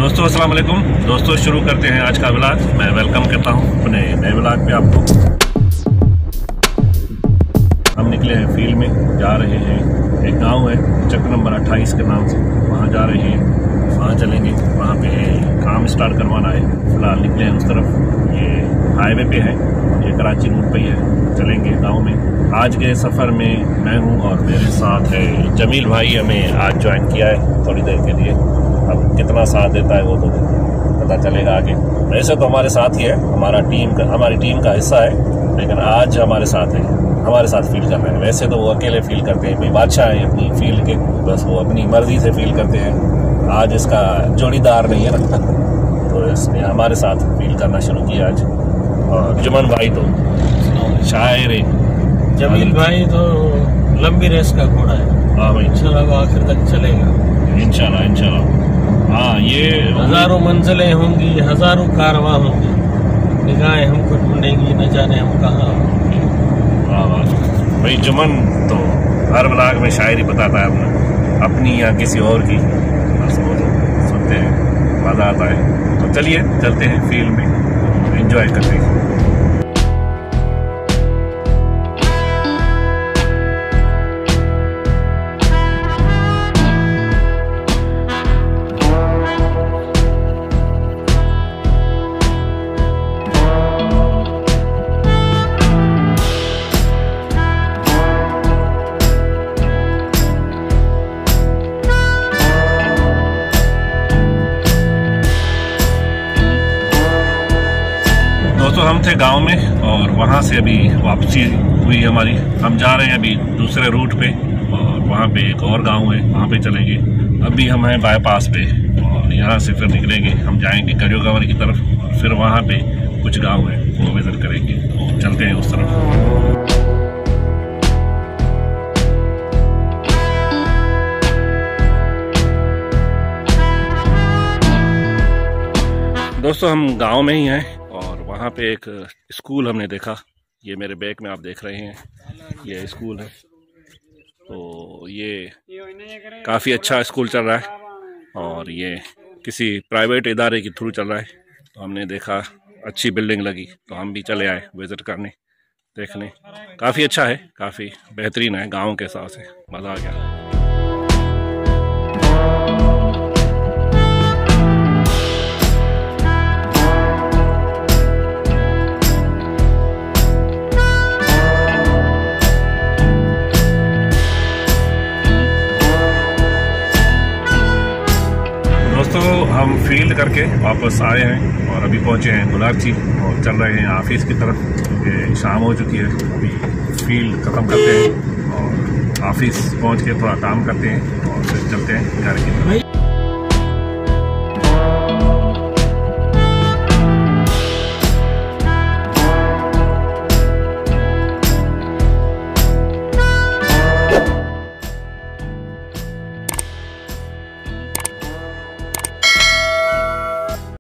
दोस्तों अस्सलाम वालेकुम। दोस्तों शुरू करते हैं आज का व्लॉग। मैं वेलकम करता हूं अपने नए व्लॉग पे आपको। हम निकले हैं फील्ड में, जा रहे हैं एक गांव है चक्कर नंबर 28 के नाम से, वहां जा रहे हैं, वहां चलेंगे, वहां पे काम स्टार्ट करवाना है। फिलहाल निकले हैं उस तरफ, ये हाईवे पे है, ये कराची रूट पे ही है, चलेंगे गाँव में। आज के सफ़र में मैं हूँ और मेरे साथ है जमील भाई, हमें आज ज्वाइन किया है थोड़ी देर के लिए। अब कितना साथ देता है वो तो पता चलेगा आगे। वैसे तो हमारे साथ ही है, हमारी टीम का हिस्सा है, लेकिन आज हमारे साथ है, हमारे साथ फील कर रहे हैं। वैसे तो वो अकेले फील करते हैं, भाई बादशाह है अपनी फील्ड के, बस वो अपनी मर्जी से फील करते हैं। आज इसका जोड़ीदार नहीं है ना, तो इसने हमारे साथ फील करना शुरू किया आज। और जुमन भाई तो शायर है, जमील भाई तो लंबी रेस का घोड़ा है। हाँ भाई, इंशाल्लाह वो आखिर तक चलेगा, इंशाल्लाह। हाँ, ये हजारों मंजिलें होंगी, हजारों कारवां होंगे, निगाहें हमको ढूंढेंगी, न जाने हम कहाँ। भाई जुमन तो हर व्लॉग में शायरी बताता है अपनी या किसी और की, बस वो तो सुनते हैं, मज़ा आता है। तो चलिए चलते हैं फील्ड में, एंजॉय करते हैं। दोस्तों हम थे गांव में और वहां से अभी वापसी हुई हमारी। हम जा रहे हैं अभी दूसरे रूट पे, और वहां पे एक और गांव है, वहां पे चलेंगे। अभी हम हैं बाईपास पे और यहां से फिर निकलेंगे, हम जाएंगे करियोगंवर की तरफ, और फिर वहां पे कुछ गांव है वो विजिट करेंगे। तो चलते हैं उस तरफ। दोस्तों हम गांव में ही हैं और वहाँ पे एक स्कूल हमने देखा। ये मेरे बैग में आप देख रहे हैं, ये स्कूल है। तो ये काफ़ी अच्छा स्कूल चल रहा है और ये किसी प्राइवेट इदारे के थ्रू चल रहा है। तो हमने देखा, अच्छी बिल्डिंग लगी, तो हम भी चले आए विज़िट करने, देखने। काफ़ी अच्छा है, काफ़ी बेहतरीन है, गाँव के हिसाब से मज़ा आ गया। दोस्तों हम फील्ड करके वापस आए हैं और अभी पहुंचे हैं गुलाबची और चल रहे हैं ऑफिस की तरफ, क्योंकि शाम हो चुकी है। अभी फील्ड ख़त्म करते हैं और ऑफिस पहुंच के थोड़ा काम करते हैं और फिर चलते हैं घर की तरफ।